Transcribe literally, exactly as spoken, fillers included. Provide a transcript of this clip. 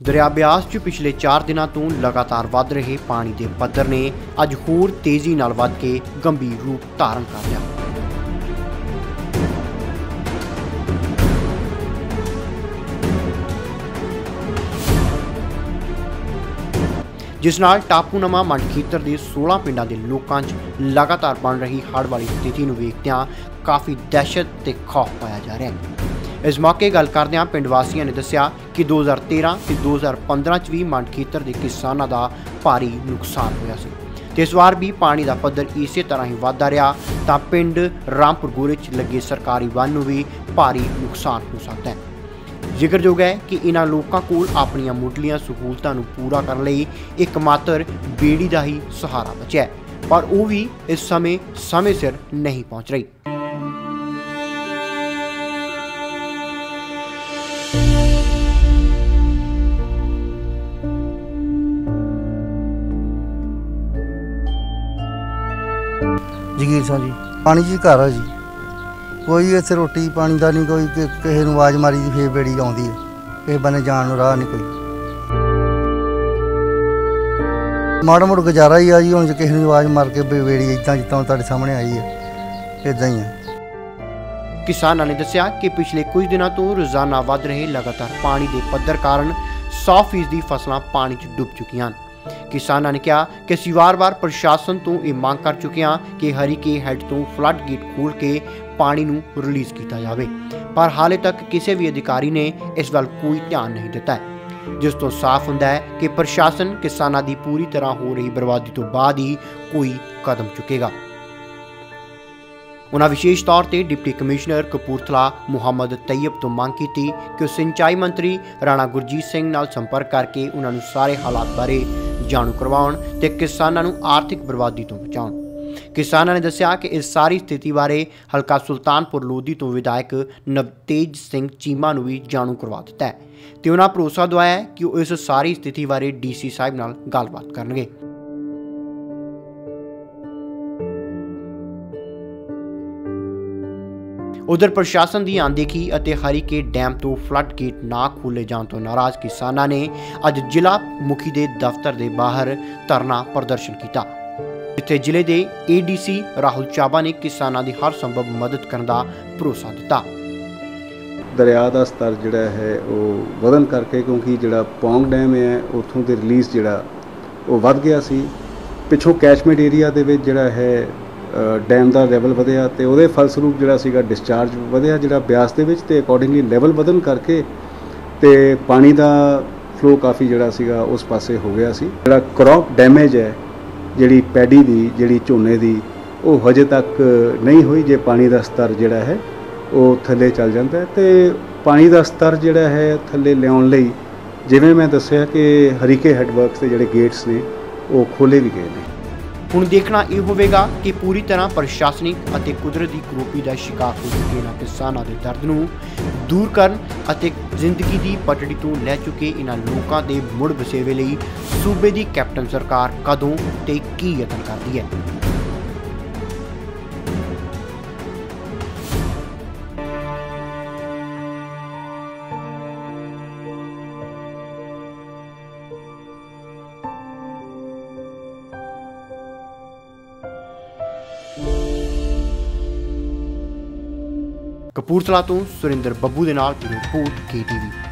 दरिया ब्यास च पिछले चार दिनों तो लगातार वध रहे पानी के पद्धर ने अज होर तेजी नाल वध के गंभीर रूप धारण कर लिया। जिस नाल टापूनुमा मंड खेतर के सोलह पिंडां के लोगों च लगातार बन रही हड़ वाली स्थिति नूं वेखदिआं काफ़ी दहशत ते खौफ पाया जा रहा है। इस मौके गल करदिआं पिंड वासियों ने दस्सिया कि दो हज़ार तेरह ते दो हज़ार पंद्रह च भी मंड खेतर के किसानों का भारी नुकसान होया सी ते इस वार भी पानी का पद्धर इसे तरह ही वधदा रहा तां पिंड रामपुर गोरे च लगे सरकारी वन नूं भी भारी नुकसान हो सकता है। जिक्रयोग है कि इन्हां लोकां कोल अपणियां मुढलीआं सहूलतां नूं पूरा करन लई एकमात्र बेड़ी का ही सहारा बचिआ है, पर वो भी इस समय समय सिर नहीं पहुँच रही। जगीर साह जी पानी जी घर है जी, कोई इत्थे रोटी पानी का नहीं, कोई किसी नूं आवाज़ मारी दी फिर बेड़ी आउंदी है, किसी बने जाण नूं राह नहीं कोई। माड़ा मुड़ गुजारा ही आ जी, हुण किसी नूं आवाज़ मार के बेड़ी इदां जिद्दां तुहाडे सामने आई है इदां ही है। किसानां ने दस्सिया कि पिछले कुछ दिनों तो रोजाना वध रहे लगातार पानी के पद्धर कारण सौ फीसदी फसलां पानी च डुब चुकियां। किसानों ने कहा कि असीं वार वार प्रशासन तो ये मांग कर चुके हैं कि हरीके हैड तो फ्लड गेट खोल के पानी नूं रिलीज़ किया जाए, पर हाले तक किसी भी अधिकारी ने इस वल कोई ध्यान नहीं दिता है, जिस तो साफ हुंदा है कि प्रशासन किसानों की पूरी तरह हो रही बर्बादी तो बाद ही कोई कदम चुकेगा। उन्होंने विशेष तौर पर डिप्टी कमिश्नर कपूरथला मुहम्मद तैयब तो मांग की थी कि सिंचाई मंत्री राणा गुरजीत सिंह नाल संपर्क करके उन्होंने सारे हालात बारे जाणू करवाउण ते किसानां नूं आर्थिक बर्बादी तो बचाउण। किसानां ने दस्सिया कि इस सारी स्थिति बारे हलका सुल्तानपुर लोधी तो विधायक नवतेज सिंह चीमा नूं भी जाणू करवा दिता है ते उन्हां भरोसा दवाया है कि वो इस सारी स्थिति बारे डी सी साहिब नाल गलबात करनगे। उधर प्रशासन की अनदेखी और हरीके डैम तो फ्लड गेट ना खोले जाने तो नाराज किसानों ने अज जिला मुखी के दफ्तर के बाहर धरना प्रदर्शन किया, जिथे जिले के ए डी सी राहुल चाबा ने किसानों की हर संभव मदद करने का भरोसा दिता। दरिया का स्तर जोड़ा है वो वधन करके, क्योंकि जोड़ा पौंग डैम है उतों के रिलीज़ जोड़ा वो वध गया सी, पिछों कैचमेंट एरिया के जोड़ा है डैम का लैवल वधिया तो वो फलसरूप जोड़ा सीगा डिस्चार्ज वधिया जोड़ा ब्यास के विच ते अकॉर्डिंगली लैवल वधन करके ते पानी का फ्लो काफ़ी जोड़ा सीगा उस पासे हो गया सी। जोड़ा क्रॉप डैमेज है जिहड़ी पैडी दी जिहड़ी झोने दी वो हजे तक नहीं हुई, जे पानी का स्तर जोड़ा है वो थले चल जाता है तो पानी का स्तर जोड़ा है थले लियाउण लई जिवें मैं दस्सिया कि हरीके हैडवर्क्स के जोड़े गेट्स ने वो खोले भी गए हैं। हुण देखना यह होवेगा कि पूरी तरह प्रशासनिक और कुदरती करोपी का शिकार हो चुके इन्हां किसानां दे दर्द नूं दूर करन अते जिंदगी की पटड़ी तो लै चुके इन्हां लोकां दे मुड़ वसेवे लई सूबे की कैप्टन सरकार कदों ते की यतन करदी है। कपूरथला तो सुरिंदर बब्बू दे नाल रिपोर्ट के टी वी।